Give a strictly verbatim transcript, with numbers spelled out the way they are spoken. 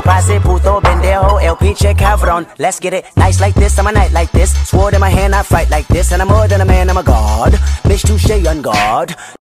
Pase puto pendejo, el pinche cabrón. Let's get it nice like this, I'm a night like this. Sword in my hand, I fight like this. And I'm more than a man, I'm a god. Bitch, touche on guard.